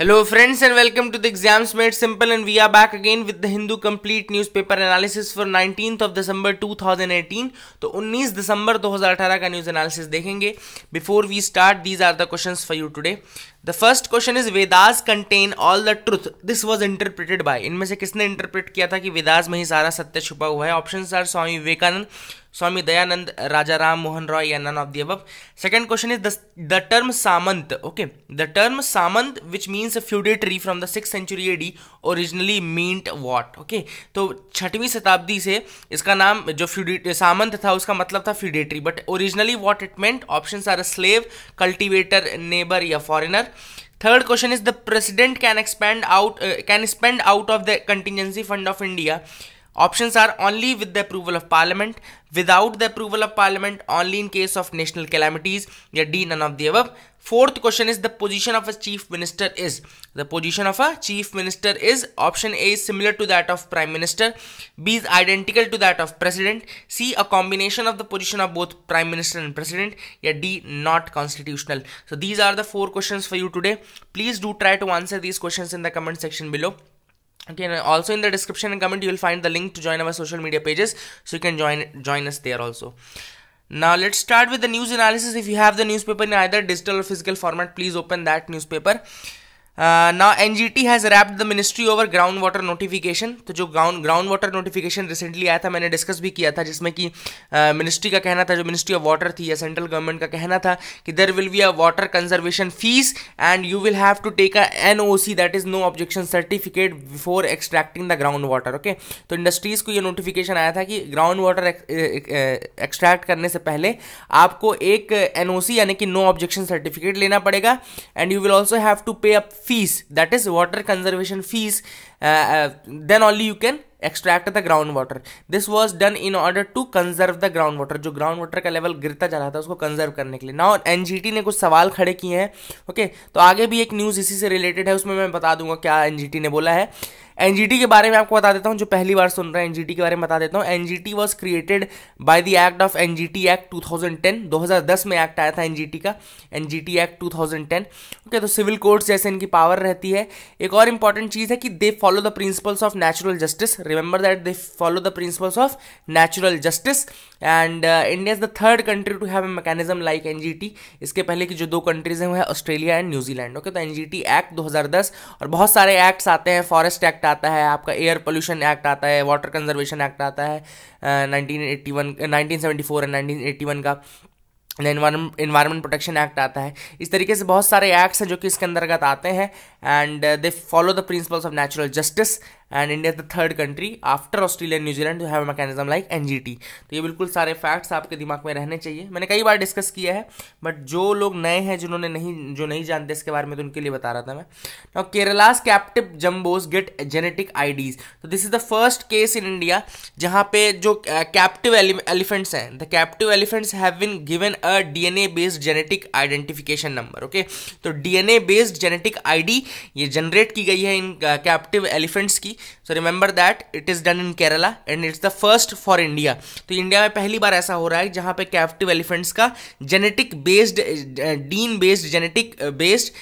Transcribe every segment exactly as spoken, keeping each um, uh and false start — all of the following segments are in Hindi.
Hello friends and welcome to the Exams Made Simple, and we are back again with the Hindu complete newspaper analysis for nineteenth of December two thousand eighteen. तो उन्नीस दिसंबर दो हज़ार अठारह का न्यूज एनालिसिस देखेंगे. Before we start, these are the questions for you today. The first question is Vedas contain all the truth. This was interpreted by. इनमें से किसने इंटरप्रेट किया था कि वेदास में ही सारा सत्य छुपा हुआ है? ऑप्शंस आर स्वामी विवेकानंद, स्वामी दयानंद, राजा राम मोहन रॉय या none of the above. Second question is the the term samant. Okay, the term samant, which means a feudatory from the sixth century A D, originally meant what? Okay, तो छठवीं शताब्दी से इसका नाम जो फ्यूडी सामंत था उसका मतलब था feudatory, but originally what it meant? Options are slave, cultivator, neighbour या foreigner. Third question is the president can expand out uh, can spend out of the contingency fund of India. Options are only with the approval of parliament, without the approval of parliament, only in case of national calamities, या D, none of the above. Fourth question is the position of a chief minister is. The position of a chief minister is option A is similar to that of prime minister, B is identical to that of president, C a combination of the position of both prime minister and president, या D not constitutional. So these are the four questions for you today. Please do try to answer these questions in the comment section below. Okay, and also in the description and comment you will find the link to join our social media pages, so you can join join us there also. Now let's start with the news analysis. If you have the newspaper in either digital or physical format, please open that newspaper. Uh, now N G T has wrapped the ministry over groundwater notification. तो जो ground ground water notification recently आया था, मैंने डिस्कस भी किया था, जिसमें कि मिनिस्ट्री uh, का कहना था, जो मिनिस्ट्री ऑफ वाटर थी या सेंट्रल गवर्नमेंट का कहना था कि there will be a water conservation fees and you will have to take a N O C, that is no objection certificate, before extracting the ground water. Okay, तो इंडस्ट्रीज को ये नोटिफिकेशन आया था कि ग्राउंड वाटर एक्सट्रैक्ट करने से पहले आपको एक एन ओ सी यानी कि नो ऑब्जेक्शन सर्टिफिकेट लेना पड़ेगा, and you will also have to pay a fees, that is water conservation fees, uh, uh, then only you can extract the groundwater. This was done in order to conserve the groundwater. जो groundwater का लेवल गिरता जा रहा था उसको कंजर्व करने के लिए. Now N G T ने कुछ सवाल खड़े किए हैं. ओके, तो आगे भी एक न्यूज़ इसी से रिलेटेड है, उसमें मैं बता दूंगा क्या N G T ने बोला है. N G T के बारे में आपको बता देता हूँ, जो पहली बार सुन रहे हैं N G T के बारे में बता देता हूँ. N G T was created by the act of N G T Act दो हज़ार दस. दो हज़ार दस में एक्ट आया था N G T का, N G T Act दो हज़ार दस. ओके, तो सिविल कोर्ट्स जैसे इनकी पावर रहती है. एक और इंपॉर्टेंट चीज़ है कि they follow the principles of natural justice. Remember that they follow the principles of natural justice, and India is the third country to have a mechanism like N G T. इसके पहले की जो दो कंट्रीज हैं वो है ऑस्ट्रेलिया एंड न्यूजीलैंड. ओके, तो N G T एक्ट दो हज़ार दस और बहुत सारे एक्ट्स आते हैं. फॉरेस्ट एक्ट आता है, आपका एयर पोल्यूशन एक्ट आता है, वाटर कंजर्वेशन एक्ट आता है nineteen eighty one nineteen seventy four and nineteen eighty one का, एनवायरमेंट प्रोटेक्शन एक्ट आता है. इस तरीके से बहुत सारे एक्ट्स हैं जो कि इसके अंतर्गत आते हैं, and they follow the principles of natural justice, and India is the third country after Australia and New Zealand to have a mechanism like N G T. तो ये बिल्कुल सारे फैक्ट्स आपके दिमाग में रहने चाहिए. मैंने कई बार डिस्कस किया है, बट जो लोग नए हैं, जिन्होंने नहीं जो नहीं जानते इसके बारे में, तो उनके लिए बता रहा था मैं. Now Kerala's captive jumbos get genetic IDs. तो this is the first case in India जहाँ पे जो कैप्टिव एलिफेंट्स हैं, the captive elephants have been given a DNA based genetic identification number. Okay, तो डीएनए बेस्ड जेनेटिक आईडी ये जनरेट की गई है इन कैप्टिव एलिफेंट्स की. So remember that it is done in Kerala and it's the first for India. तो इंडिया में पहली बार ऐसा हो रहा है जहां पे कैप्टिव एलिफेंट्स का genetic based DNA based genetic based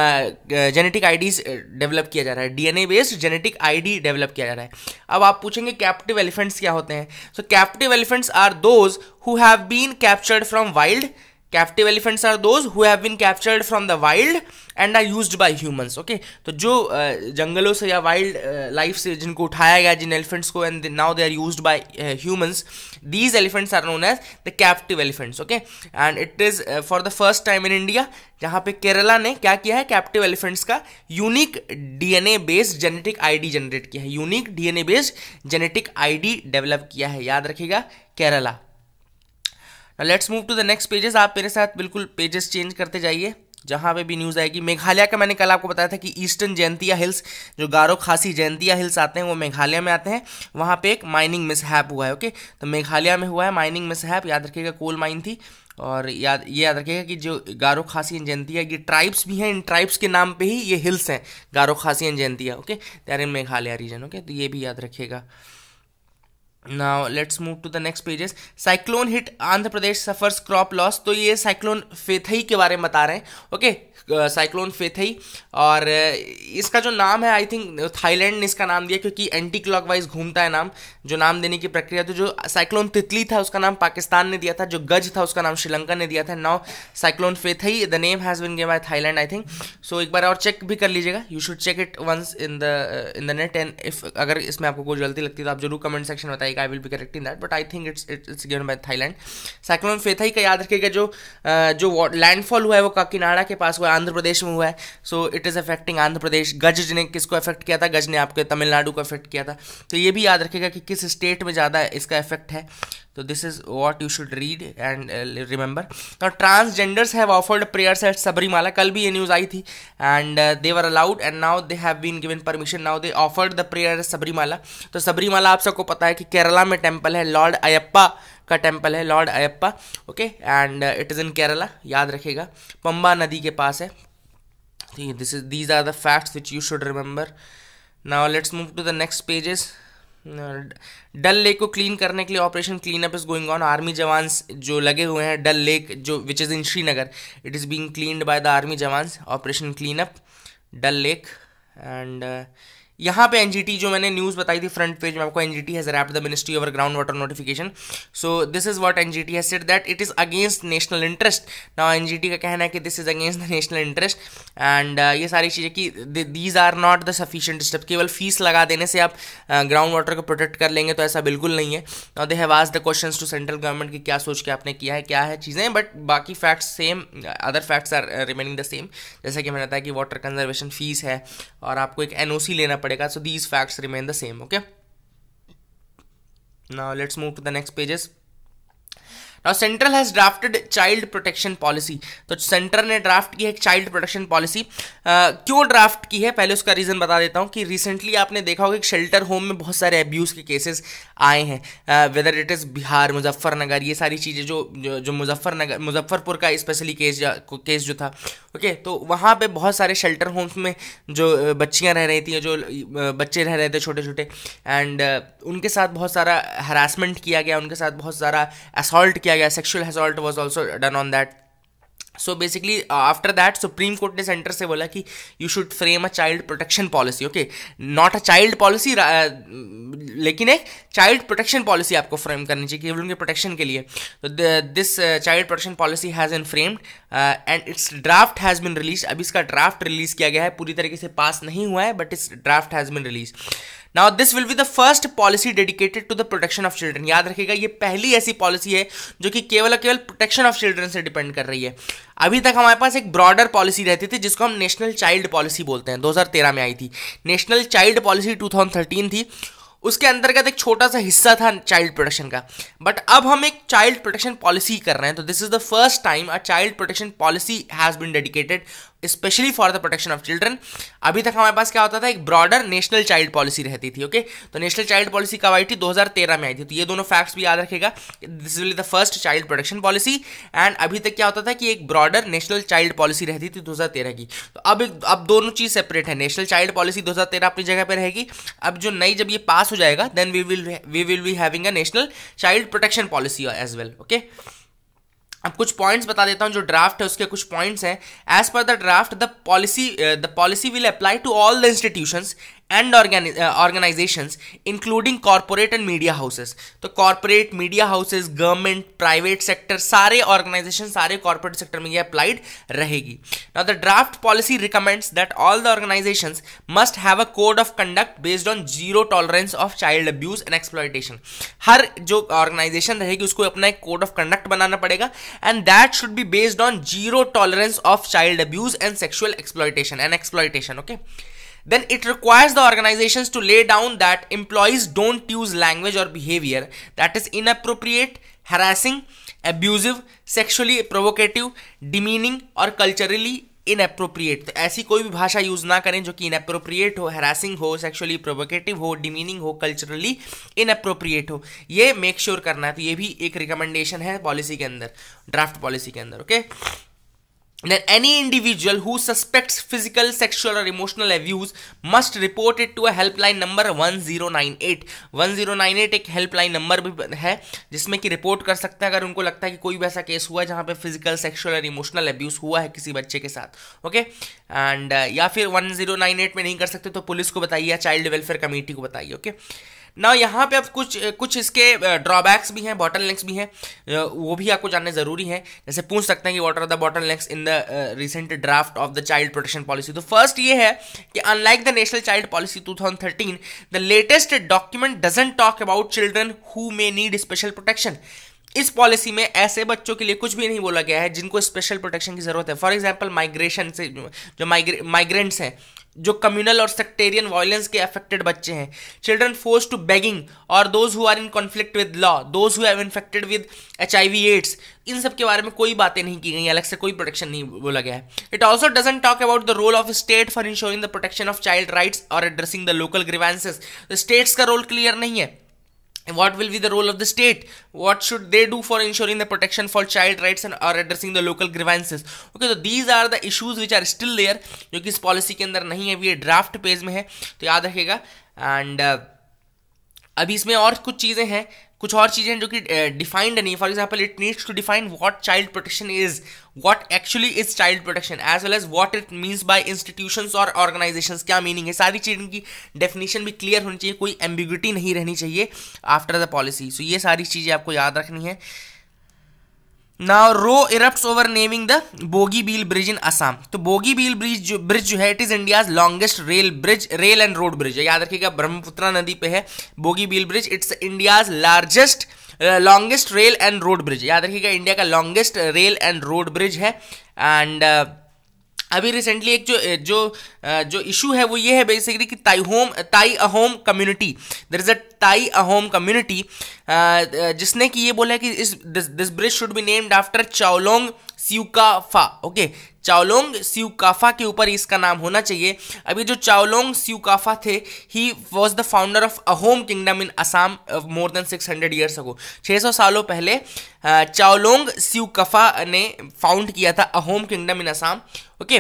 genetic IDs develop किया जा रहा है. DNA based genetic ID develop किया जा रहा है. अब आप पूछेंगे कैप्टिव एलिफेंट्स क्या होते हैं. So captive elephants are those who have been captured from wild. Captive elephants are those who have been captured from the wild and are used by humans. Okay, तो जो uh, जंगलों से या वाइल्ड लाइफ uh, से जिनको उठाया गया, जिन एलिफेंट्स को, and now they are used by uh, humans, these elephants are known as the captive elephants. Okay, and it is uh, for the first time in India, जहाँ पे केरला ने क्या किया है, कैप्टिव एलिफेंट्स का unique DNA based genetic ID generate किया है. Unique DNA based genetic ID develop किया है, याद रखिएगा, Kerala. Let's move to the next pages. आप मेरे साथ बिल्कुल पेजेस चेंज करते जाइए जहाँ पे भी न्यूज़ आएगी. मेघालय का मैंने कल आपको बताया था कि ईस्टर्न जयंतिया हिल्स, जो गारो खासी जयंतिया हिल्स आते हैं वो मेघालय में आते हैं. वहाँ पे एक माइनिंग मिसहैप हुआ है. ओके, तो मेघालय में हुआ है माइनिंग मिसहैप. याद रखिएगा, कोल माइन थी. और याद ये याद रखिएगा कि जो गारो खासी एंड जयंतिया, ये ट्राइब्स भी हैं, इन ट्राइब्स के नाम पे ही ये हिल्स हैं, Garo Khasi and Jaintia. Okay, they are in Meghalaya region. Okay, तो ये भी याद रखिएगा. Now let's move to the next pages. Cyclone hit Andhra Pradesh suffers crop loss. तो ये साइक्लोन फेथई के बारे में बता रहे हैं. ओके, साइक्लोन फेथई, और इसका जो नाम है आई थिंक थाईलैंड ने इसका नाम दिया क्योंकि एंटी क्लॉकवाइज घूमता है नाम, जो नाम देने की प्रक्रिया। तो जो साइक्लोन तितली था उसका नाम पाकिस्तान ने दिया था, जो गज था उसका नाम श्रीलंका ने दिया था। Now cyclone Phethai the name has been given by Thailand I think. So एक बार और चेक भी कर लीजिएगा, you should check it once in the in the net, and if अगर इसमें आपको कोई गलती लगती है तो आप जरूर कमेंट सेक्शन में बताइएगा, I will be correcting that, but I think it's it's given by Thailand. Cyclone Phethai का याद रखिएगा, जो जो लैंडफॉल हुआ है वो काकीनाडा के पास हुआ है, आंध्र प्रदेश में हुआ है। So it is affecting Andhra Pradesh. Gaja ने किसको अफेक्ट किया था? गज ने आपके तमिलनाडु को अफेक्ट किया था। तो ये भी याद रखिएगा कि किस स्टेट में ज़्यादा इसका इफेक्ट है। तो this is what you should read and remember. Now transgenders have offered prayers at Sabarimala, कल भी ये न्यूज़ आई थी, and they were allowed and now they have been given permission, now they offered the prayer at Sabarimala. तो सबरीमाला आप सबको पता है कि केरला में टेम्पल है, लॉर्ड अयप्पा का टेम्पल है, lord Ayyappa, okay, and it is in Kerala, याद रखिएगा, पंबा नदी के पास है। This is these are the facts which you should remember. Now let's move to the next pages. Dal lake को क्लीन करने के लिए operation clean up is going on. Army jawans जो लगे हुए हैं, डल लेक जो which is in Srinagar, it is being cleaned by the army jawans, operation clean up Dal lake. And यहाँ पे एनजीटी जो मैंने न्यूज़ बताई थी फ्रंट पेज में आपको, NGT has rapped the ministry over ground water notification. So this is what NGT has said that it is against national interest. Now NGT का कहना है कि this is against the national interest, and ये सारी चीज़ें कि these are not the sufficient step. केवल फीस लगा देने से आप ग्राउंड uh, वाटर को प्रोटेक्ट कर लेंगे तो ऐसा बिल्कुल नहीं है। Now they have asked the questions to central government कि क्या सोच के आपने किया है, क्या है चीज़ें, बट बाकी facts same, other facts are remaining the same. जैसा कि मैंने बताया कि वाटर कंजर्वेशन फीस है और आपको एक एनओसी लेना पड़ेगा। So these facts remain the same, okay? Now let's move to the next pages. Now Central has drafted child protection policy. तो सेंटर ने ड्राफ्ट की है एक चाइल्ड प्रोटेक्शन पॉलिसी। क्यों ड्राफ्ट की है पहले उसका रीज़न बता देता हूँ कि रिसेंटली आपने देखा होगा कि शेल्टर होम में बहुत सारे अब्यूज़ के केसेस आए हैं, whether it is Bihar, Muzaffarnagar, ये सारी चीज़ें जो जो, जो मुजफ्फरनगर मुजफ्फरपुर का स्पेशली केस केस जो था, ओके, तो वहाँ पे बहुत सारे शेल्टर होम्स में जो बच्चियाँ रह रही थी, जो बच्चे रह रहे थे छोटे छोटे, एंड उनके साथ बहुत सारा हरासमेंट किया गया, उनके साथ बहुत सारा असॉल्ट किया गया, sexual assault was also done on that. So basically after that supreme court ने सेंटर से बोला कि you should frame a child protection policy, okay, not a child policy, लेकिन एक चाइल्ड प्रोटेक्शन पॉलिसी आपको फ्रेम करनी चाहिए केवल उनके प्रोटेक्शन के लिए। तो this child protection policy has been framed and its draft has been release. अभी इसका ड्राफ्ट रिलीज किया गया है, पूरी तरीके से पास नहीं हुआ है, बट इस draft has been release. Now this will be the first policy dedicated to the protection of children. याद रखिएगा ये पहली ऐसी पॉलिसी है जो कि केवल और केवल प्रोटेक्शन ऑफ चिल्ड्रन से डिपेंड कर रही है। अभी तक हमारे पास एक ब्रॉडर पॉलिसी रहती थी जिसको हम नेशनल चाइल्ड पॉलिसी बोलते हैं, दो हज़ार तेरह में आई थी। नेशनल चाइल्ड पॉलिसी दो हज़ार तेरह थी, उसके अंतर्गत एक छोटा सा हिस्सा था चाइल्ड प्रोटेक्शन का, बट अब हम एक चाइल्ड प्रोटेक्शन पॉलिसी कर रहे हैं। तो this is the first time a child protection policy has been dedicated specially for the protection of children. अभी तक हमारे पास क्या होता था, एक ब्रॉडर नेशनल चाइल्ड पॉलिसी रहती थी, ओके। तो नेशनल चाइल्ड पॉलिसी कब आई थी, दो हज़ार तेरह में आई थी। तो ये दोनों फैक्ट्स भी याद रखेगा, this will the first child protection policy. And अभी तक क्या होता था कि एक ब्रॉडर नेशनल चाइल्ड पॉलिसी रहती थी दो हज़ार तेरह की। तो अब अब दोनों चीज सेपरेट है, नेशनल चाइल्ड पॉलिसी दो हज़ार तेरह अपनी जगह पर रहेगी, अब जो नई जब ये पास हो जाएगा then we will we will be having a national child protection policy as well, okay. अब कुछ पॉइंट्स बता देता हूं, जो ड्राफ्ट है उसके कुछ पॉइंट्स हैं। As per the draft the policy the policy will apply to all the institutions and organisations including corporate and media houses. तो corporate, media houses, government, private sector, सारे ऑर्गेनाइजेशन, सारे कॉर्पोरेट सेक्टर में ये अप्लाइड रहेगी। Now the draft policy recommends that all the organisations must have a code of conduct based on zero tolerance of child abuse and exploitation. हर जो ऑर्गेनाइजेशन रहेगी उसको अपना एक कोड ऑफ कंडक्ट बनाना पड़ेगा, and that should be based on zero tolerance of child abuse and sexual exploitation and exploitation, okay. Then it requires the organizations to lay down that employees don't use language or behavior that is inappropriate, harassing, abusive, sexually provocative, demeaning or culturally inappropriate। तो ऐसी कोई भी भाषा यूज ना करें जो कि inappropriate हो, harassing हो, sexually provocative हो, demeaning हो, culturally inappropriate हो। ये make sure करना है। तो ये भी एक रिकमेंडेशन है पॉलिसी के अंदर, ड्राफ्ट पॉलिसी के अंदर, okay. then any individual who suspects physical, sexual or emotional abuse must report it to a helpline number one zero nine eight. One zero nine eight एक हेल्पलाइन नंबर भी है जिसमें कि रिपोर्ट कर सकते हैं अगर उनको लगता है कि कोई भी ऐसा केस हुआ है जहां पे फिजिकल, सेक्सुअल और इमोशनल अब्यूज हुआ है किसी बच्चे के साथ। ओके एंड या फिर वन ज़ीरो नाइन एट में नहीं कर सकते तो पुलिस को बताइए या चाइल्ड वेलफेयर कमेटी को बताइए। ओके ना यहाँ पे अब कुछ कुछ इसके ड्रॉबैक्स भी हैं, बॉटल नेक्स भी हैं, वो भी आपको जानने जरूरी है। जैसे पूछ सकते हैं कि what are the bottlenecks in the recent draft of the child protection policy. तो फर्स्ट ये है कि unlike the national child policy two thousand thirteen, the latest document doesn't talk about children who may need special protection. इस पॉलिसी में ऐसे बच्चों के लिए कुछ भी नहीं बोला गया है जिनको स्पेशल प्रोटेक्शन की जरूरत है। फॉर एग्जाम्पल माइग्रेशन से जो माइग्रेंट्स हैं, जो कम्युनल और सेक्टेरियन वायलेंस के अफेक्टेड बच्चे हैं, चिल्ड्रन फोर्स टू बेगिंग और those who are in conflict with law, those who have infected with HIV AIDS, इन सब के बारे में कोई बातें नहीं की गई, अलग से कोई प्रोटेक्शन नहीं बोला गया है। It also doesn't talk about the role of state for ensuring the protection of child rights और addressing the local grievances. States का रोल क्लियर नहीं है। What will be the role of the state? What should they do for ensuring the protection for child rights and or addressing the local grievances? Okay, so these are the issues which are still there, जो कि इस पॉलिसी के अंदर नहीं है, ये ड्राफ्ट पेज में है, तो याद रखिएगा। एंड uh, अभी इसमें और कुछ चीज़ें हैं, कुछ और चीज़ें जो कि डिफाइंड नहीं है। For example it needs to define what child protection is, what actually is child protection, as well as what it means by institutions और ऑर्गेनाइजेशंस, क्या मीनिंग है। सारी चीज़ों की डेफिनेशन भी क्लियर होनी चाहिए, कोई एम्बिग्यूटी नहीं रहनी चाहिए आफ्टर द पॉलिसी। सो ये सारी चीज़ें आपको याद रखनी है। Now row erupts over naming the Bogibeel bridge in Assam. तो बोगीबील ब्रिज जो ब्रिज जो है it is India's longest rail bridge, rail and road bridge है, याद रखिएगा, ब्रह्मपुत्रा नदी पे है Bogibeel bridge. It's India's largest longest rail and road bridge, याद रखिएगा, इंडिया का longest rail and road bridge है। एंड uh, अभी रिसेंटली एक जो जो जो इशू है वो ये है बेसिकली कि ताई होम Tai Ahom community, there is a Tai Ahom community जिसने कि ये बोला है कि इस this bridge should be named after Chaolung Sukaphaa. Okay, Chaolung Sukaphaa के ऊपर इसका नाम होना चाहिए। अभी जो चाओलोंग सिउकाफा थे, he was the founder of Ahom kingdom in Assam more than six hundred years ago. छः सौ सालों पहले चाओलोंग सिउकाफा ने फाउंड किया था Ahom kingdom in Assam. Okay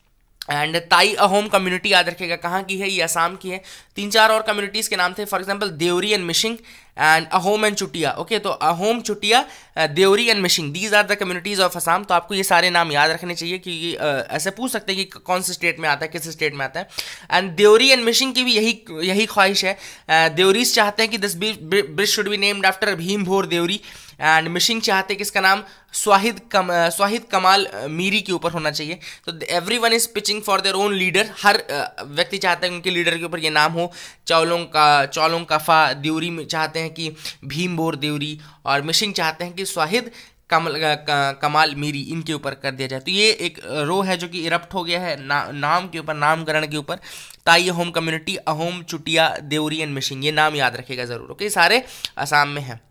and Tai Ahom community याद रखिएगा कहाँ की है, ये असम की है। तीन चार और कम्युनिटीज़ के नाम थे, for example Deori and Mishing and Ahom and Chutia. Okay, तो Ahom, Chutia, Deori and Mishing, these are the communities of Assam. तो आपको ये सारे नाम याद रखने चाहिए कि uh, ऐसे पूछ सकते हैं कि कौन से स्टेट में आता है, किस स्टेट में आता है। एंड देवरी एंड मिशिंग की भी यही यही ख्वाहिश है। देवरीज uh, चाहते हैं कि this bridge should be named after Bhim Bhor Deori, and Mising चाहते हैं कि इसका नाम स्वाहिद कम स्वाहिद कमाल मीरी के ऊपर होना चाहिए। तो every one is pitching for their own leader, हर व्यक्ति चाहता है उनके लीडर के ऊपर ये नाम हो। चावलों का चावलों कफा देवरी में चाहते हैं कि भीम बोर देवरी, और मिशिंग चाहते हैं कि स्वाहिद कमल कमाल मीरी इनके ऊपर कर दिया जाए। तो ये एक रो है जो कि इरप्ट हो गया है ना, नाम के ऊपर, नामकरण के ऊपर। ताई अहोम कम्युनिटी, अहोम, चुटिया, देवरी एंड मिशिंग, ये नाम याद रखेगा जरूर। ओके, सारे असम में है।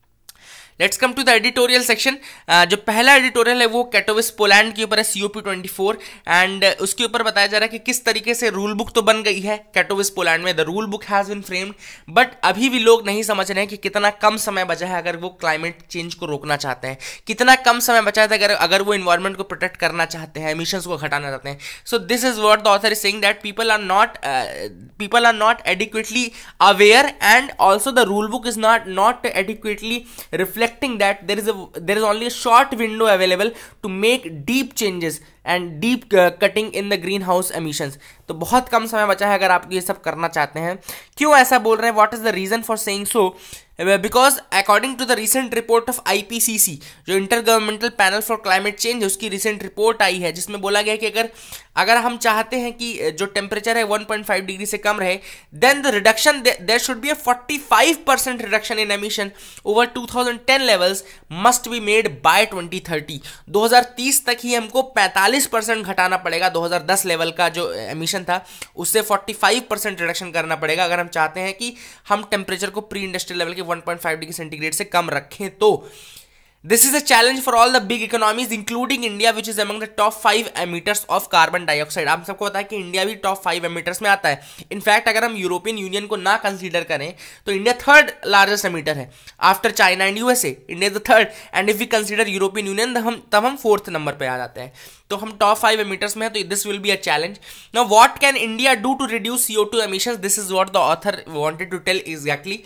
Let's come to the editorial section. जो पहला एडिटोरियल है वो कैटोविस पोलैंड के ऊपर है, C O P twenty four, and उसके ऊपर बताया जा रहा है कि किस तरीके से रूल बुक तो बन गई है कैटोविस पोलैंड में, the rule book has been framed, but अभी भी लोग नहीं समझ रहे हैं कि कितना कम समय बचा है अगर वो क्लाइमेट चेंज को रोकना चाहते हैं, कितना कम समय बचा है अगर अगर वो इन्वायरमेंट को प्रोटेक्ट करना चाहते हैं, एमिशंस को घटाना चाहते हैं। So this is what the author is saying, that people are not people are not adequately aware, and also the rule book is not not adequately reflect that there is a there is only a short window available to make deep changes and deep uh, cutting in the greenhouse emissions। तो बहुत कम समय बचा है अगर आप ये सब करना चाहते हैं। क्यों ऐसा बोल रहे हैं, what is the reason for saying so? Because according to the recent report of I P C C, जो inter governmental panel for climate change है, उसकी रिसेंट रिपोर्ट आई है जिसमें बोला गया कि अगर अगर हम चाहते हैं कि जो टेम्परेचर है वन पॉइंट फाइव डिग्री से कम रहे, then the reduction there should be a forty five percent reduction in emission over two thousand ten levels must be made by twenty thirty. दो हज़ार तीस तक ही हमको पैंतालीस परसेंट घटाना पड़ेगा, दो हज़ार दस लेवल का जो एमिशन था उससे पैंतालीस परसेंट रिडक्शन करना पड़ेगा अगर हम चाहते हैं कि हम टेम्परेचर को प्री इंडस्ट्रियल लेवल के one point five degree centigrade से कम रखें। तो This is a challenge for all the big economies including India which is among the top five emitters of carbon dioxide। आप सबको पता है कि इंडिया भी टॉप फाइव emitters में आता है। इनफैक्ट अगर हम यूरोपियन यूनियन को ना कंसीडर करें तो इंडिया थर्ड लार्जेस्ट एमिटर है after China and USA. India the third, and if we consider European Union हम तब हम फोर्थ नंबर पे आ जाते हैं। तो हम टॉप फाइव एमिटर्स में है, तो this will be a challenge. Now what can India do to reduce C O two emissions? This is what the author wanted to tell exactly.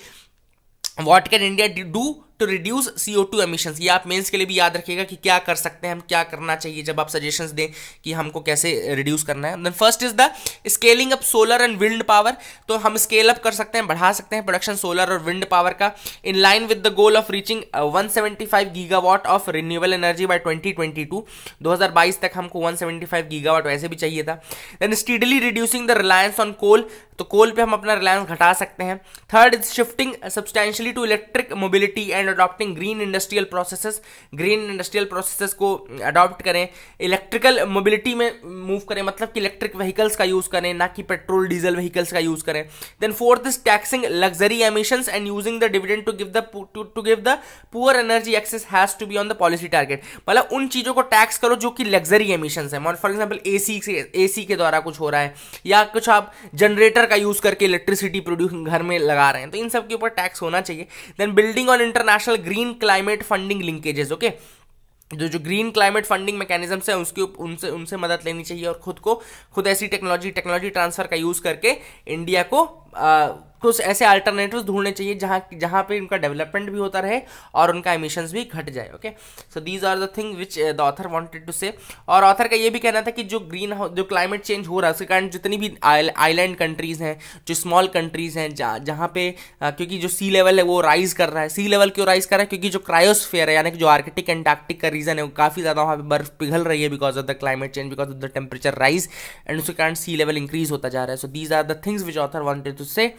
What can India do to reduce C O two emissions? ये आप मेंस के लिए भी याद रखिएगा कि क्या कर सकते हैं हम, क्या करना चाहिए जब आप सजेशंस दें कि हमको कैसे रिड्यूस करना है। Then first is the scaling up solar and wind power. तो हम स्केल अप कर सकते हैं, बढ़ा सकते हैं प्रोडक्शन सोलर और विंड पावर का, in line with the goal of reaching one seventy five gigawatt of renewable energy by twenty twenty two. दो हज़ार बाईस तक हमको वन सेवेंटी फाइव गीगावाट वैसे भी चाहिए था। Then steadily reducing the reliance on coal. तो कोल पे हम अपना रिलायंस घटा सकते हैं। Third is shifting substantially to electric mobility and adopting green industrial processes. Green industrial processes को अडॉप्ट करें, इलेक्ट्रिकल मोबिलिटी में मूव करें, मतलब कि इलेक्ट्रिक व्हीकल्स का यूज करें, ना कि पेट्रोल डीजल व्हीकल्स का यूज करें। Then fourth is taxing luxury emissions and using the dividend to give the to give the poor energy access has to be on the policy target. मतलब उन चीजों को टैक्स करो जो कि लग्जरी एमिशंस है। फॉर एग्जाम्पल एसी से एसी के द्वारा कुछ हो रहा है, या कुछ आप जनरेटर का यूज करके इलेक्ट्रिसिटी प्रोड्यूस घर में लगा रहे हैं, तो इन सब के ऊपर टैक्स होना चाहिए। Then building on international green climate funding linkages. Okay, जो जो ग्रीन क्लाइमेट फंडिंग मैकेनिज्म्स है उसके उनसे उनसे मदद लेनी चाहिए, और खुद को खुद ऐसी टेक्नोलॉजी टेक्नोलॉजी ट्रांसफर का यूज करके इंडिया को आ, कुछ ऐसे अल्टरनेटिव्स ढूंढने चाहिए जहां जहां पे उनका डेवलपमेंट भी होता रहे और उनका एमिशंस भी घट जाए। Okay, so these are the thing which the author wanted to say. और ऑथर का ये भी कहना था कि जो ग्रीन जो क्लाइमेट चेंज हो रहा है उसके कारण जितनी भी आइलैंड कंट्रीज हैं, जो स्मॉल कंट्रीज हैं, जहाँ पे आ, क्योंकि जो सी लेवल है वो राइज कर रहा है। सी लेवल क्यों राइज कर रहा है? क्योंकि जो क्रायोस्फीयर है, यानी कि जो आर्कटिक एंटार्क्टिक का रीजन है, वो काफ़ी ज़्यादा वहाँ पे बर्फ पिघल रही है because of the climate change, because of the temperature rise, and उसके कारण सी लेवल इंक्रीज होता जा रहा है। So these are the things which author wanted to say.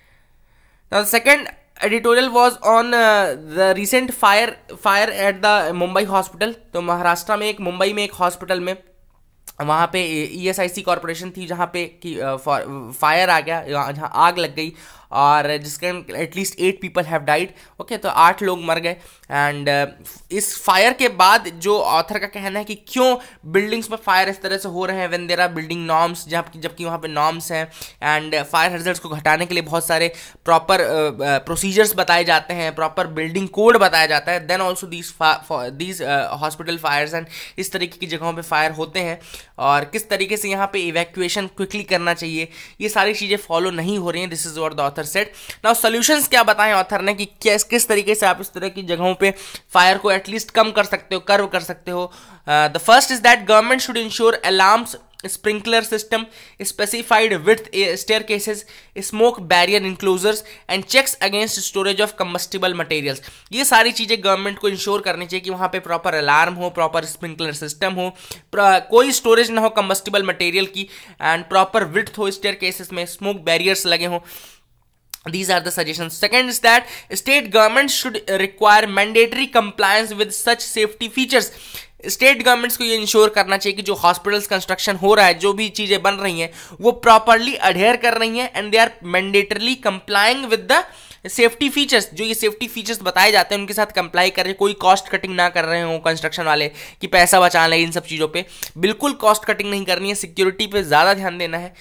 Now the second editorial was on uh, the recent fire fire at the Mumbai hospital। तो महाराष्ट्र में एक मुंबई में एक हॉस्पिटल में वहाँ पे E S I C corporation थी जहाँ पे कि फायर आ गया, जहाँ आग लग गई, और जिसके at least eight people have died. Okay, तो आठ लोग मर गए। एंड uh, इस फायर के बाद जो ऑथर का कहना है कि क्यों बिल्डिंग्स में फायर इस तरह से हो रहे हैं when there are building norms, जबकि जबकि वहाँ पे नॉर्म्स हैं, एंड फायर हैजर्ड्स को घटाने के लिए बहुत सारे प्रॉपर प्रोसीजर्स uh, बताए जाते हैं, प्रॉपर बिल्डिंग कोड बताया जाता है। Then also these these hospital fires and इस तरीके की जगहों पर फायर होते हैं, और किस तरीके से यहाँ पे इवैक्यूएशन क्विकली करना चाहिए, ये सारी चीज़ें फॉलो नहीं हो रही हैं। This is what the author said. Now solutions क्या बताएं ऑथर ने कि किस किस तरीके से आप इस तरह की जगहों पे फायर को एटलीस्ट कम कर सकते हो, कर्व कर सकते हो। The first is that government should ensure alarms, sprinkler system, specified width staircases, smoke barrier enclosures and checks against storage of combustible materials। ये सारी चीजें गवर्नमेंट को इंश्योर करनी चाहिए कि वहां पे प्रॉपर अलार्म हो, प्रॉपर स्प्रिंकलर सिस्टम हो, कोई स्टोरेज ना हो कंबस्टिबल मटेरियल की, एंड प्रॉपर विड्थ हो स्टेयरकेसेस में, स्मोक बैरियर्स लगे हों। These are the suggestions. Second is that state governments should require mandatory compliance with such safety features। State governments को ये इंश्योर करना चाहिए कि जो हॉस्पिटल्स कंस्ट्रक्शन हो रहा है, जो भी चीजें बन रही हैं, वो प्रॉपरली अडेयर कर रही हैं, and they are mandatorily complying with the safety features. जो ये सेफ्टी फीचर्स बताए जाते हैं उनके साथ कंप्लाई कर रहे हैं, कोई कॉस्ट कटिंग ना कर रहे हो कंस्ट्रक्शन वाले कि पैसा बचा लें। इन सब चीज़ों पे बिल्कुल कॉस्ट कटिंग नहीं करनी है, सिक्योरिटी पे ज़्यादा ध्यान देना है।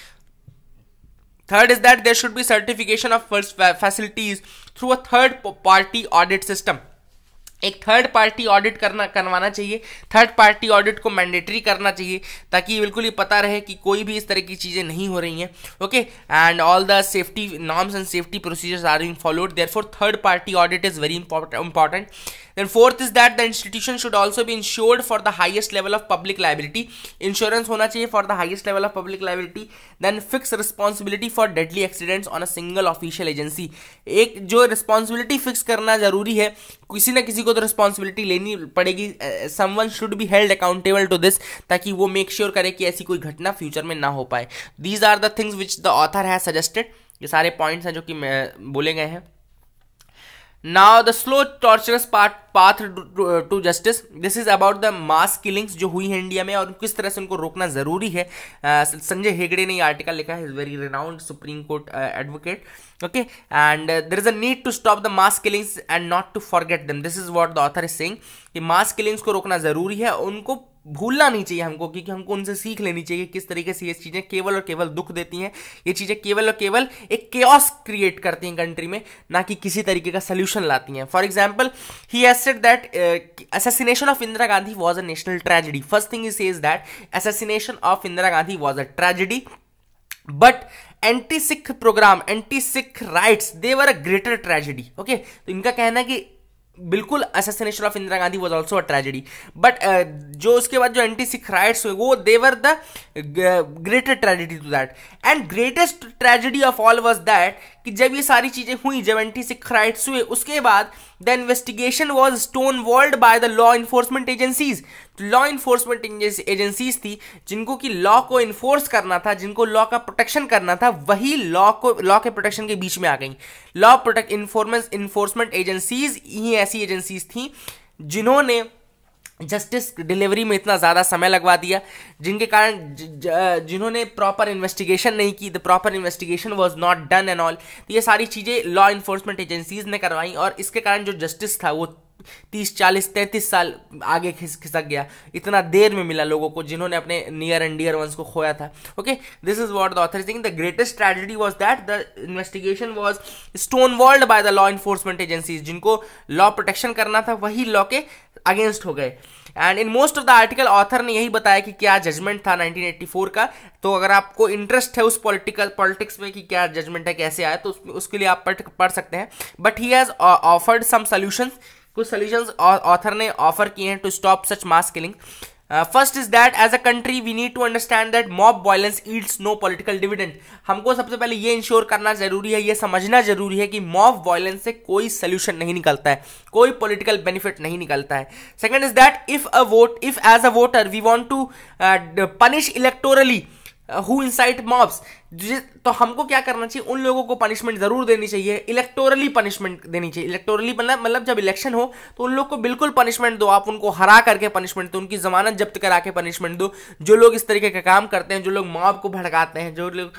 Third is that there should be certification of facilities through a third party audit system। एक थर्ड पार्टी ऑडिट करना करवाना चाहिए, थर्ड पार्टी ऑडिट को मैंडेटरी करना चाहिए, ताकि बिल्कुल ये पता रहे कि कोई भी इस तरह की चीज़ें नहीं हो रही हैं। Okay, and all the safety norms and safety procedures are being followed, therefore third party audit is very important. Then fourth is that the institution should also be insured for the highest level of public liability। Insurance होना चाहिए for the highest level of public liability। Then fix responsibility for deadly accidents on a single official agency। एक जो responsibility fix करना जरूरी है, किसी ना किसी को तो responsibility लेनी पड़ेगी। Someone should be held accountable to this, ताकि वो make sure करे कि ऐसी कोई घटना फ्यूचर में ना हो पाए। These are the things which the author has suggested। ये सारे पॉइंट्स हैं जो कि बोले गए हैं। Now the slow torturous path path to, to justice. This is about the mass killings जो हुई है इंडिया में और किस तरह से उनको रोकना जरूरी है. uh, संजय हेगड़े ने ये आर्टिकल लिखा है, very renowned supreme court advocate. Okay, and uh, there is a need to stop the mass killings and not to forget them. This is what the author is saying कि mass killings को रोकना जरूरी है, उनको भूलना नहीं चाहिए हमको, क्योंकि हमको उनसे सीख लेनी चाहिए किस तरीके से ये चीजें केवल और केवल दुख देती हैं. ये चीजें केवल और केवल एक केओस क्रिएट करती हैं कंट्री में, ना कि किसी तरीके का सोल्यूशन लाती हैं. For example, he has said that assassination of Indira Gandhi was a national tragedy. First thing he says that assassination of Indira Gandhi was a tragedy, but एंटी-सिख programme, एंटी-सिख rights, they were a greater tragedy. Okay, तो इनका कहना है कि बिल्कुल assassination of Indira Gandhi was also a tragedy, but जो उसके बाद जो एंटी सिख राइट्स हुए वो दे were the greater tragedy to that. And greatest tragedy of all was that कि जब ये सारी चीजें हुई, जब एंटी सिख राइट्स हुए, उसके बाद the investigation was stonewalled by the law enforcement agencies. Law enforcement agencies थी जिनको कि लॉ को इन्फोर्स करना था, जिनको लॉ का प्रोटेक्शन करना था, वही लॉ को लॉ के प्रोटेक्शन के बीच में आ गई. लॉ प्रोटेक्ट इन्फोर्मेंस इन्फोर्समेंट एजेंसीज ही ऐसी एजेंसीज थी जिन्होंने जस्टिस डिलीवरी में इतना ज़्यादा समय लगवा दिया, जिनके कारण जिन्होंने प्रॉपर इन्वेस्टिगेशन नहीं की, the proper investigation was not done and all. तो ये सारी चीज़ें लॉ इन्फोर्समेंट एजेंसीज ने करवाई और इसके कारण जो जस्टिस था वो तीस चालीस तैंतीस साल आगे खिस खिसक गया. इतना देर में मिला लोगों को जिन्होंने अपने नियर एंड डियर वंस को खोया था. Okay, this is what the author is saying. The greatest tragedy was that the investigation was stonewalled by the law enforcement agencies. जिनको लॉ प्रोटेक्शन करना था वही लॉ के अगेंस्ट हो गए. And in most of the article author ने यही बताया कि क्या जजमेंट था नाइनटीन एटी फोर का. तो अगर आपको इंटरेस्ट है उस पॉलिटिकल पॉलिटिक्स में कि क्या जजमेंट है, कैसे आया, तो उसके लिए आप पढ़ पढ़ सकते हैं. But he has offered some solutions. कुछ सॉल्यूशंस ऑथर ने ऑफर किए हैं to stop such mass killing. First is that as a country we need to understand that mob violence it's no political dividend. हमको सबसे पहले ये इंश्योर करना जरूरी है, ये समझना जरूरी है कि मॉब वायलेंस से कोई सोल्यूशन नहीं निकलता है, कोई पॉलिटिकल बेनिफिट नहीं निकलता है. Second is that if a vote if as a voter we want to punish electorally who incite mobs, तो हमको क्या करना चाहिए, उन लोगों को पनिशमेंट जरूर देनी चाहिए, इलेक्टोरली पनिशमेंट देनी चाहिए. इलेक्टोरली मतलब मतलब जब इलेक्शन हो तो उन लोग को बिल्कुल पनिशमेंट दो, आप उनको हरा करके पनिशमेंट दो, उनकी जमानत जब्त करा के पनिशमेंट दो. जो लोग इस तरीके का काम करते हैं, जो लोग मॉब को भड़काते हैं, जो लोग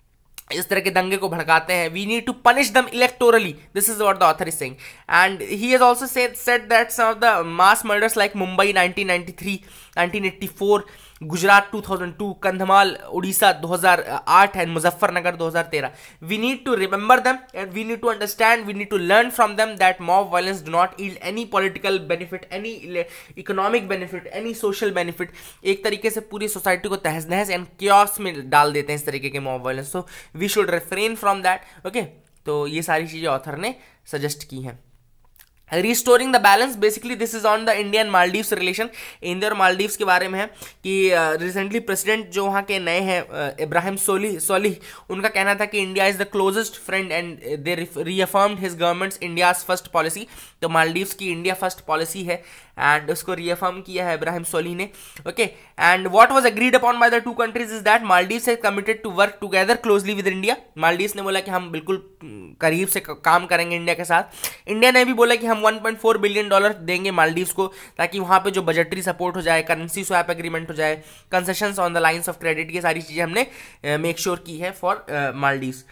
इस तरह के दंगे को भड़काते हैं, we need to punish them electorally. This is what the author is saying. And he has also said that some of the mass murders like Mumbai nineteen ninety three, nineteen eighty four, Gujarat two thousand two, Kandhamal Orissa दो हज़ार आठ एंड मुजफ्फरनगर दो हज़ार तेरह. We need to remember them and we need to understand, we need to learn from them that mob violence do not yield any political benefit, any economic benefit, any social benefit. एक तरीके से पूरी सोसाइटी को तहस नहस एंड क्योस में डाल देते हैं इस तरीके के mob violence. So we should refrain from that. Okay, तो ये सारी चीजें ऑथर ने सजेस्ट की हैं. Restoring the balance, basically this is on the India and Maldives relation. India और मालदीव्स के बारे में है कि रिसेंटली uh, प्रेसिडेंट जो वहाँ के नए हैं इब्राहिम सोलिह सोलिह उनका कहना था कि India is the closest friend and they reaffirmed his government's India's first policy. तो मालदीव्स की इंडिया फर्स्ट पॉलिसी है एंड उसको रीअफर्म किया है इब्राहिम सोलिह ने. Okay, and what was agreed upon by the two countries is that Maldives has committed to work together closely with India. Maldives ने बोला कि हम बिल्कुल करीब से काम करेंगे इंडिया के साथ. इंडिया ने भी बोला कि हम one point four billion dollar देंगे मालदीव्स को, ताकि वहां पे जो बजटरी सपोर्ट हो जाए, करेंसी स्वैप एग्रीमेंट हो जाए, concessions on the lines of credit, ये सारी चीजें हमने मेक श्योर की है फॉर मालदीव्स.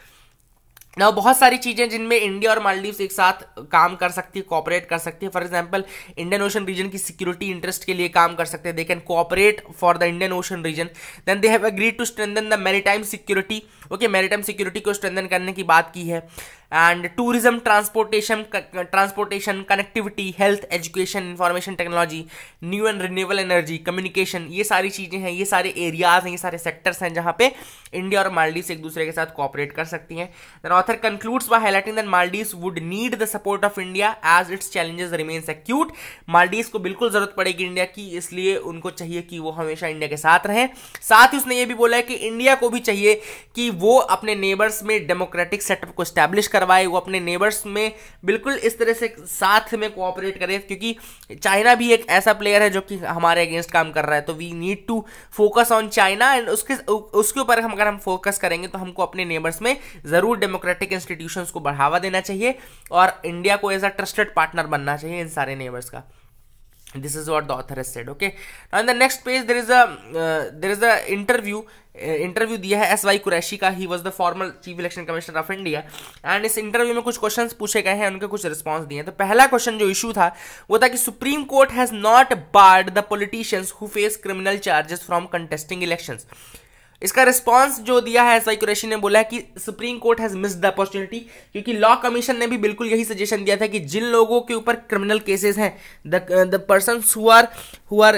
ना बहुत सारी चीजें जिनमें इंडिया और मालदीव्स एक साथ काम कर सकती है, कोऑपरेट कर सकती है. For example, Indian ocean region की सिक्योरिटी इंटरेस्ट के लिए काम कर सकते हैं. They can cooperate for the Indian ocean region. Then they have agreed to strengthen the maritime security. Okay, maritime security को स्ट्रेंथन करने की बात की है. And tourism, transportation transportation connectivity, health, education, information technology, new and renewable energy, communication, ये सारी चीजें हैं, ये सारे एरियाज हैं, ये सारे सेक्टर्स हैं जहां पे इंडिया और मालदीव्स एक दूसरे के साथ कोऑपरेट कर सकती हैं. Then author concludes by highlighting that Maldives would need the support of India as its challenges remains acute. Maldives को बिल्कुल जरूरत पड़ेगी इंडिया की, इसलिए उनको चाहिए कि वो हमेशा इंडिया के साथ रहें. साथ ही उसने ये भी बोला है कि इंडिया को भी चाहिए कि वो अपने नेबर्स में डेमोक्रेटिक सेटअप को स्टैब्लिश करवाए, वो अपने नेबर्स में बिल्कुल इस तरह से साथ में कोऑपरेट करे, क्योंकि चाइना भी एक ऐसा प्लेयर है जो कि हमारे अगेंस्ट काम कर रहा है. तो we need to focus on China and उसके उसके ऊपर हम अगर हम फोकस करेंगे तो हमको अपने नेबर्स में जरूर डेमोक्रेटिक डेमोक्रेटिक इंस्टीट्यूशंस को बढ़ावा देना चाहिए और इंडिया को एज अ ट्रस्टेड पार्टनर बनना चाहिए इन सारे नेबर्स का. This is what the author has said. Okay. Now in the next page there is a uh, there is a interview interview uh, दिया है एस वाई कुरैशी का. He was the former chief election commissioner of India and इस इंटरव्यू में कुछ क्वेश्चंस पूछे गए हैं, उनके कुछ रिस्पांस दिए हैं. तो पहला क्वेश्चन जो इशू था वो था कि supreme court has not barred the politicians who face criminal charges from contesting elections. इसका रिस्पांस जो दिया है एस वाई कुरैशी ने बोला है कि supreme court has missed the opportunity, क्योंकि लॉ कमीशन ने भी बिल्कुल यही सजेशन दिया था कि जिन लोगों के ऊपर क्रिमिनल केसेस हैं, the the persons who are who are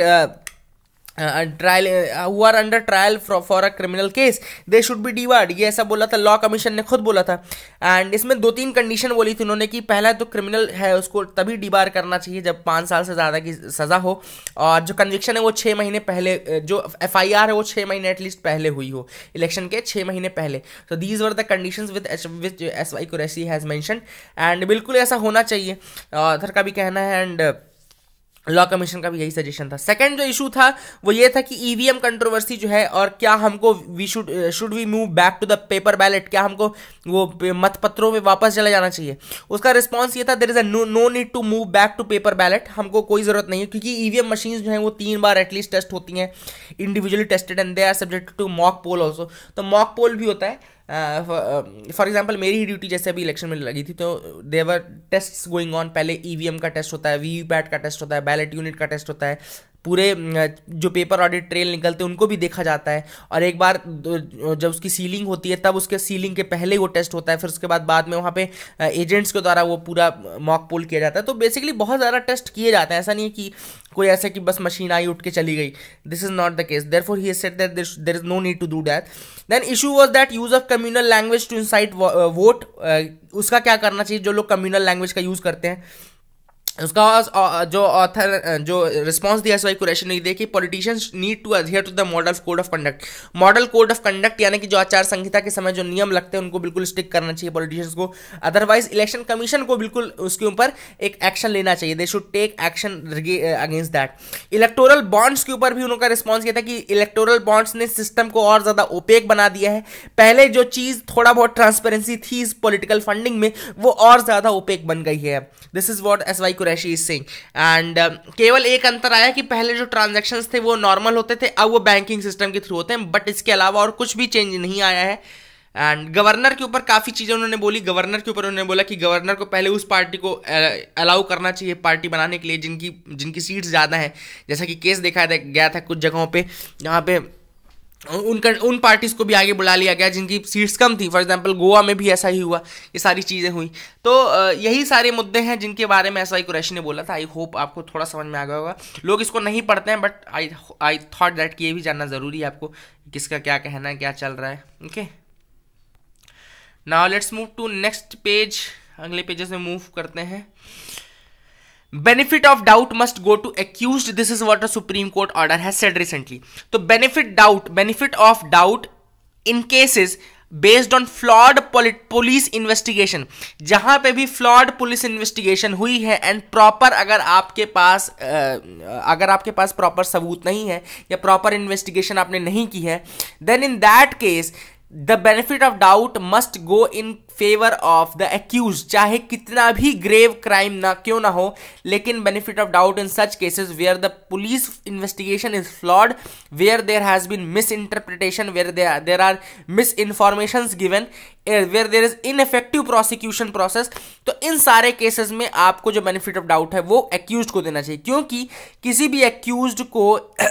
trial who are under trial for a criminal case they should be debarred. ये ऐसा बोला था, लॉ कमीशन ने खुद बोला था. एंड इसमें दो तीन कंडीशन बोली थी उन्होंने कि पहला तो क्रिमिनल है उसको तभी डिबार करना चाहिए जब पाँच साल से ज़्यादा की सज़ा हो, और जो कन्विक्शन है वो छः महीने पहले, जो एफ आई आर है वो छः महीने एटलीस्ट पहले हुई हो, इलेक्शन के छः महीने पहले. So these were the conditions with which S Y Qureshi has mentioned and बिल्कुल ऐसा होना चाहिए, ऑथर का भी कहना है एंड लॉ कमीशन का भी यही सजेशन था. सेकंड जो इशू था वो ये था कि ईवीएम कंट्रोवर्सी जो है और क्या हमको we should should we move back to the paper ballot, क्या हमको वो मतपत्रों में वापस चला जाना चाहिए. उसका रिस्पांस ये था there is a no need to move back to paper ballot, हमको कोई जरूरत नहीं है क्योंकि ईवीएम मशीन्स जो हैं वो तीन बार एटलीस्ट टेस्ट होती हैं, individually tested and they are subject to mock poll also. तो मॉक पोल भी होता है. फॉर एग्जाम्पल मेरी ही ड्यूटी जैसे अभी इलेक्शन में लगी थी तो देवर टेस्ट गोइंग ऑन. पहले ईवीएम का टेस्ट होता है, वीवीपैट का टेस्ट होता है, बैलेट यूनिट का टेस्ट होता है, पूरे जो पेपर ऑडिट ट्रेल निकलते हैं उनको भी देखा जाता है, और एक बार जब उसकी सीलिंग होती है तब उसके सीलिंग के पहले वो टेस्ट होता है, फिर उसके बाद बाद में वहाँ पे एजेंट्स के द्वारा वो पूरा मॉक पोल किया जाता है. तो बेसिकली बहुत ज़्यादा टेस्ट किए जाते हैं, ऐसा नहीं है कि कोई ऐसा कि बस मशीन आई उठ के चली गई. This is not the case. Therefore he has said that there is no need to do that. Then issue was that use of communal language to incite vote. उसका क्या करना चाहिए जो लोग कम्युनल लैंग्वेज का यूज़ करते हैं. उसका जो ऑथर जो रिस्पांस दिया एस वाई कुरैशी ने दिया कि politicians need to adhere to the model code of conduct. Model code of conduct यानी कि जो आचार संहिता के समय जो नियम लगते हैं उनको बिल्कुल स्टिक करना चाहिए पॉलिटिशियंस को. अदरवाइज इलेक्शन कमीशन को बिल्कुल उसके ऊपर एक एक्शन लेना चाहिए. They should take action against that. Electoral bonds के ऊपर भी उनका रिस्पॉन्स किया था कि इलेक्टोरल बॉन्ड्स ने सिस्टम को और ज़्यादा ओपेक बना दिया है. पहले जो चीज़ थोड़ा बहुत ट्रांसपेरेंसी थी इस पॉलिटिकल फंडिंग में वो और ज़्यादा ओपेक बन गई है. This is what S Y Qureshi is saying. And केवल एक अंतर आया कि पहले जो ट्रांजैक्शंस थे वो नॉर्मल होते थे, अब वो बैंकिंग सिस्टम के थ्रू होते हैं, बट इसके अलावा और कुछ भी चेंज नहीं आया है. एंड गवर्नर के ऊपर काफ़ी चीज़ें उन्होंने बोली. गवर्नर के ऊपर उन्होंने बोला कि गवर्नर को पहले उस पार्टी को अलाउ करना चाहिए पार्टी बनाने के लिए जिनकी जिनकी सीट्स ज़्यादा हैं. जैसा कि केस देखा गया था कुछ जगहों पे जहाँ पे उन उन पार्टीज को भी आगे बुला लिया गया जिनकी सीट्स कम थी. फॉर एग्जांपल गोवा में भी ऐसा ही हुआ. ये सारी चीज़ें हुई. तो यही सारे मुद्दे हैं जिनके बारे में एस वाई कुरैशी ने बोला था. आई होप आपको थोड़ा समझ में आ गया होगा. लोग इसको नहीं पढ़ते हैं but I I thought that कि ये भी जानना ज़रूरी है आपको किसका क्या कहना है, क्या चल रहा है. Okay, now let's move to next page. अगले पेजेस में मूव करते हैं. Benefit of doubt must go to accused. This is what a Supreme Court order has said recently. तो benefit doubt, benefit of doubt in cases based on flawed police investigation. जहां पे भी flawed police investigation हुई है and proper अगर आपके पास अगर आपके पास proper सबूत नहीं है या proper investigation आपने नहीं की है, then in that case the benefit of doubt must go in favor of the accused. चाहे कितना भी grave crime ना क्यों ना हो, लेकिन benefit of doubt in such cases where the police investigation is flawed, where there has been misinterpretation, where there are, there are misinformations given, where there is ineffective prosecution process. तो इन सारे केसेस में आपको जो benefit of doubt है वो accused को देना चाहिए, क्योंकि किसी भी accused को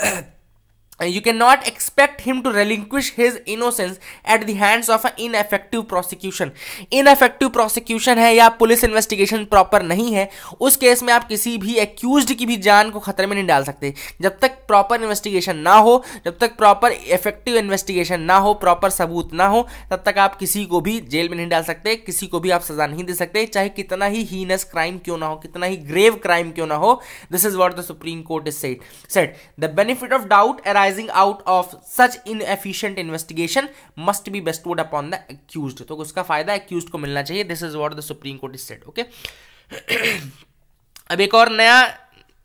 you cannot expect him to relinquish his innocence at the hands of an ineffective prosecution. ineffective prosecution है या पुलिस इन्वेस्टिगेशन प्रॉपर नहीं है, उस केस में आप किसी भी एक्यूज्ड की भी जान को खतरे में नहीं डाल सकते. जब तक प्रॉपर इन्वेस्टिगेशन ना हो, जब तक प्रॉपर इफेक्टिव इन्वेस्टिगेशन ना हो, प्रॉपर सबूत ना हो, तब तक आप किसी को भी जेल में नहीं डाल सकते, किसी को भी आप सजा नहीं दे सकते, चाहे कितना ही हीनस क्राइम क्यों ना हो, कितना ही ग्रेव क्राइम क्यों ना हो. This is what the supreme court is said. Said the benefit of doubt arising out of such inefficient investigation must be bestowed upon the accused. तो उसका फायदा accused को मिलना चाहिए. This is what the Supreme Court has said. Okay. अब एक और नया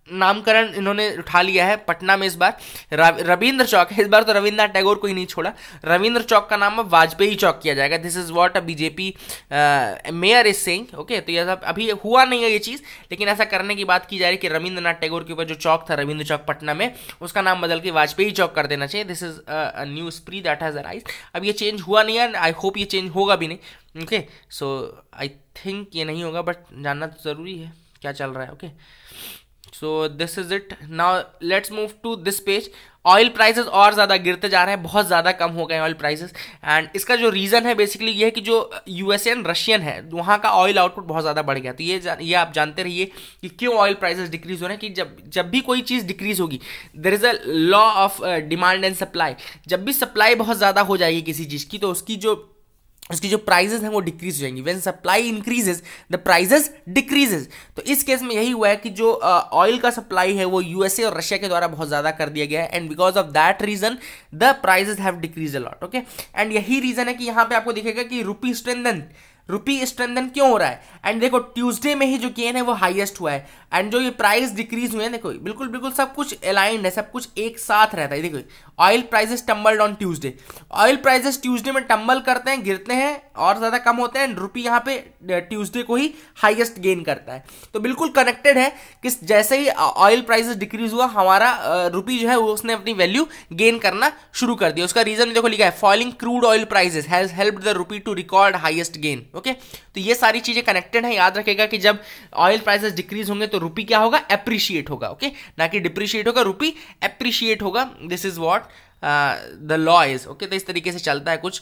नामकरण इन्होंने उठा लिया है पटना में इस बार। रविंद्र चौक है इस बार, तो रविंद्रनाथ टैगोर को ही नहीं छोड़ा। रविंद्र चौक का नाम अब वाजपेयी चौक किया जाएगा। This is what a BJP mayor is saying. Okay, तो ये सब अभी हुआ नहीं है ये चीज़, लेकिन ऐसा करने की बात की जा रही है कि रविंद्रनाथ टैगोर के ऊपर जो चौक था रविंद्र चौक पटना में, उसका नाम बदल के वाजपेयी चौक कर देना चाहिए। This is a new spree that has arise. अब ये चेंज हुआ नहीं है, आई होप ये चेंज होगा भी नहीं। ओके, सो आई थिंक ये नहीं होगा, बट जानना तो ज़रूरी है क्या चल रहा है। Okay, so this is it. Now let's move to this page. Oil prices और ज़्यादा गिरते जा रहे हैं, बहुत ज़्यादा कम हो गए हैं ऑयल प्राइसेस। एंड इसका जो रीज़न है बेसिकली ये है कि जो यूएसएन रशियन है वहाँ का ऑयल आउटपुट बहुत ज़्यादा बढ़ गया। तो ये ये आप जानते रहिए कि क्यों ऑयल प्राइसेस डिक्रीज हो रहे हैं। कि जब जब भी कोई चीज़ डिक्रीज होगी, there is a law of demand and supply. जब भी सप्लाई बहुत ज़्यादा हो जाएगी किसी चीज़ की, तो उसकी जो उसकी जो प्राइजेस हैं वो डिक्रीज हो जाएंगी। When supply increases the prices decreases. तो इस केस में यही हुआ है कि जो ऑयल uh, का सप्लाई है वो यूएसए और रशिया के द्वारा बहुत ज़्यादा कर दिया गया है, and because of that reason the prices have decrease a lot. Okay, and यही रीजन है कि यहाँ पे आपको दिखेगा कि रुपी स्ट्रेंथन रुपी स्ट्रेंथन क्यों हो रहा है। एंड देखो ट्यूसडे में ही जो गेन है वो हाईएस्ट हुआ है, एंड जो ये प्राइस डिक्रीज हुए हैं देखो बिल्कुल बिल्कुल सब कुछ अलाइंड है, सब कुछ एक साथ रहता है। देखो oil prices tumbled on Tuesday. Oil prices Tuesday में टम्बल करते हैं, गिरते हैं और ज़्यादा कम होते हैं, एंड रुपी यहाँ पे ट्यूसडे को ही हाईएस्ट गेन करता है। तो बिल्कुल कनेक्टेड है कि जैसे ही ऑयल प्राइसेस डिक्रीज हुआ हमारा रुपी जो है वो उसने अपनी वैल्यू गेन करना शुरू कर दिया। उसका रीजन देखो लिखा है, falling crude oil prices has helped the rupee to record highest gain. Okay, तो ये सारी चीजें कनेक्टेड हैं। याद रखेगा कि जब ऑयल प्राइसेस डिक्रीज होंगे तो रुपी क्या होगा, एप्रिशिएट होगा। ओके, ना कि डिप्रिशिएट होगा, रुपी एप्रिशिएट होगा। This is what the law is. Okay, तो इस तरीके से चलता है कुछ,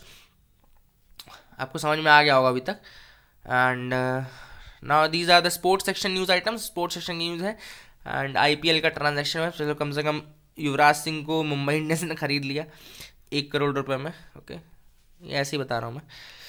आपको समझ में आ गया होगा अभी तक। And now these are the sports section news items. Sports section की न्यूज है, एंड आईपीएल का ट्रांजैक्शन है। चलो कम से कम युवराज सिंह को मुंबई इंडियंस ने खरीद लिया एक करोड़ रुपए में। ओके, ये ऐसे ही बता रहा हूँ मैं।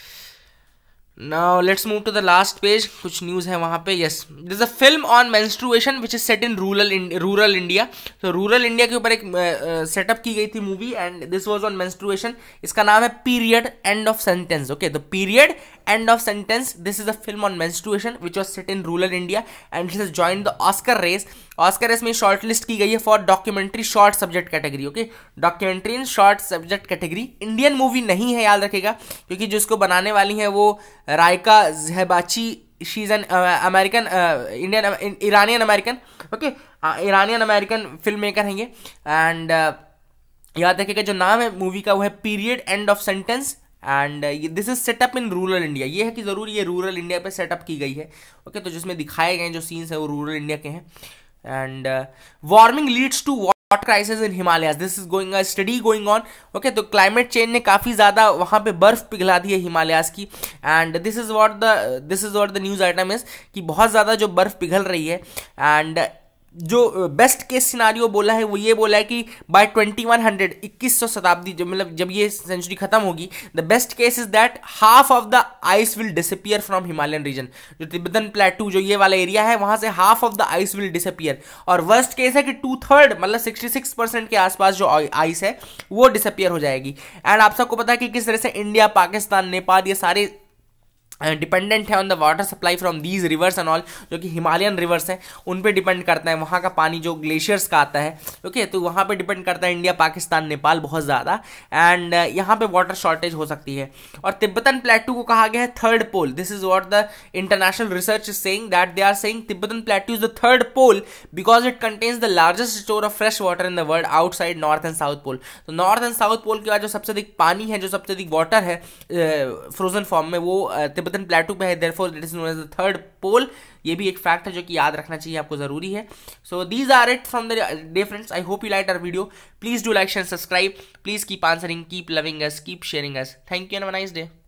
Now let's move to the last page. कुछ न्यूज़ है वहाँ पे। Yes, this is a film on menstruation which is set in rural rural India. तो रूरल इंडिया के ऊपर एक सेटअप uh, की गई थी movie, and this was on menstruation. इसका नाम है period end of sentence. Okay, तो period end of sentence, this is a film on menstruation which was set in rural India, and this has joined the Oscar race. Oscar race में शॉर्ट लिस्ट की गई है for documentary short subject category. Okay, documentary in short subject category. Indian movie नहीं है, याद रखेगा, क्योंकि जिसको बनाने वाली है वो Rayka Zehtabchi, she is an American Indian Iranian American. Okay, Iranian American film maker हैं ये। एंड uh, याद रखिएगा जो नाम है मूवी का वो है period end of sentence, and this is setup in rural India. ये है कि जरूर ये रूरल इंडिया पे सेटअप की गई है। ओके okay, तो जिसमें दिखाए गए जो सीन्स है वो रूरल इंडिया के हैं। And warming leads to water crisis in Himalayas, this is going a study going on. Okay, तो क्लाइमेट चेंज ने काफी ज्यादा वहां पे बर्फ पिघला दी है हिमालयाज की, and this is what the this is what the news item is कि बहुत ज्यादा जो बर्फ पिघल रही है। एंड जो बेस्ट केस सिनारियो बोला है वो ये बोला है कि बाय ट्वेंटी वन हंड्रेड इक्कीस सौ शताब्दी जब मतलब जब ये सेंचुरी खत्म होगी, the best case is that half of the ice will disappear from Himalayan region. जो तिब्बतन प्लेटू जो ये वाला एरिया है वहां से half of the ice will disappear, और वर्स्ट केस है कि टू थर्ड मतलब सिक्सटी सिक्स परसेंट के आसपास जो आइस है वो डिसअपियर हो जाएगी। एंड आप सबको पता है कि किस तरह से इंडिया, पाकिस्तान, नेपाल ये सारे डिपेंडेंट है on the water supply from these rivers and all, जो कि हिमालयन रिवर्स हैं उन पे डिपेंड करता है। वहाँ का पानी जो ग्लेशियर्स का आता है, ओके okay, तो वहाँ पे डिपेंड करता है इंडिया, पाकिस्तान, नेपाल बहुत ज़्यादा। एंड uh, यहाँ पे वाटर शॉर्टेज हो सकती है। और तिब्बतन प्लेटू को कहा गया है third pole. This is what the international research is saying, that they are saying Tibetan plateau is the third pole because it contains the largest store of fresh water in the world outside north and south pole. तो नॉर्थ एंड साउथ पोल के बाद जो सबसे अधिक पानी है, जो सबसे अधिक वाटर है फ्रोजन uh, फॉर्म में, वो तिब्बतन प्लेटू पे है। Therefore, it is known as the third pole. ये भी एक फैक्ट है जो कि याद रखना चाहिए, आपको जरूरी है। So these are it from the day friends. I hope you liked our video. Please do like, share, subscribe. Please keep answering, keep loving us, keep sharing us. Thank you and have a nice day.